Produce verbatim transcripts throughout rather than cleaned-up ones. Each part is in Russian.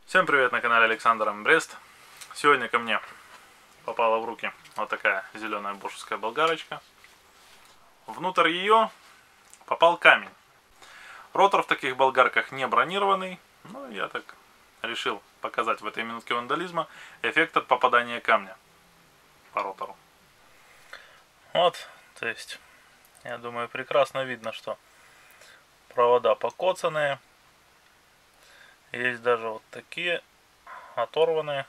Всем привет, на канале Александр Амбрест. Сегодня ко мне попала в руки вот такая зеленая бошевская болгарочка. Внутрь ее попал камень. Ротор в таких болгарках не бронированный. Ну, я так решил показать в этой минутке вандализма эффект от попадания камня по ротору. Вот, то есть, я думаю, прекрасно видно, что провода покоцанные. Есть даже вот такие оторванные.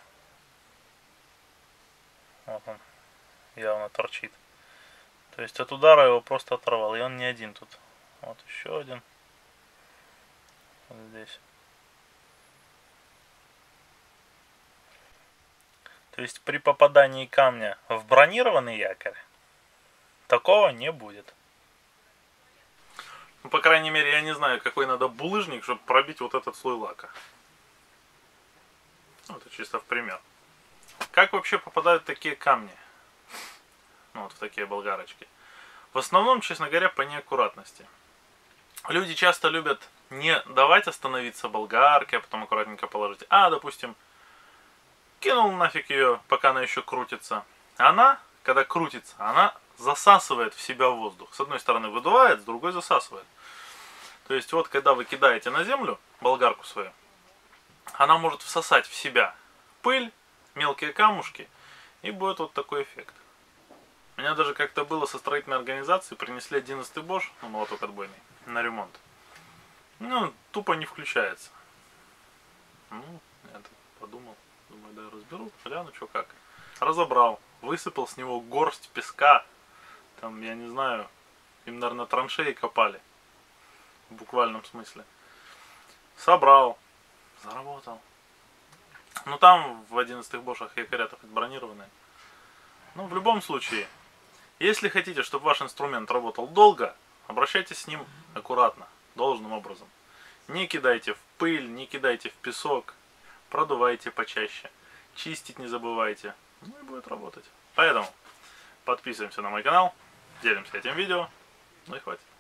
Вот он явно торчит. То есть от удара его просто оторвал. И он не один тут. Вот еще один. Вот здесь. То есть при попадании камня в бронированный якорь такого не будет. Ну, по крайней мере, я не знаю, какой надо булыжник, чтобы пробить вот этот слой лака. Ну, это чисто в пример. Как вообще попадают такие камни? Ну, вот в такие болгарочки. В основном, честно говоря, по неаккуратности. Люди часто любят не давать остановиться болгарке, а потом аккуратненько положить. А, допустим, кинул нафиг ее, пока она еще крутится. Она, когда крутится, она засасывает в себя воздух. С одной стороны выдувает, с другой засасывает. То есть вот когда вы кидаете на землю болгарку свою, она может всосать в себя пыль, мелкие камушки, и будет вот такой эффект. У меня даже как-то было со строительной организацией, принесли одиннадцатый Bosch, ну, молоток отбойный, на ремонт. Ну, тупо не включается. Ну, я так подумал, думаю, да, разберу, гляну, что как. Разобрал, высыпал с него горсть песка, там, я не знаю, им, наверное, траншеи копали, в буквальном смысле. Собрал, заработал. Ну, там в одиннадцатых Бошах якоря-то хоть бронированные. Ну, в любом случае, если хотите, чтобы ваш инструмент работал долго, обращайтесь с ним аккуратно, должным образом. Не кидайте в пыль, не кидайте в песок, продувайте почаще, чистить не забывайте, ну и будет работать. Поэтому подписываемся на мой канал, делимся этим видео, ну и хватит.